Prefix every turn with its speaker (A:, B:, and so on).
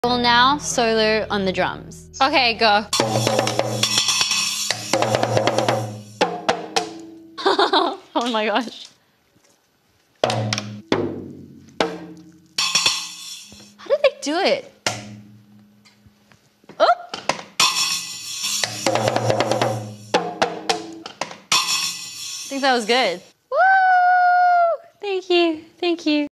A: We'll now solo on the drums. Okay, go. Oh my gosh. How did they do it? Oh! I think that was good. Woo! Thank you, thank you.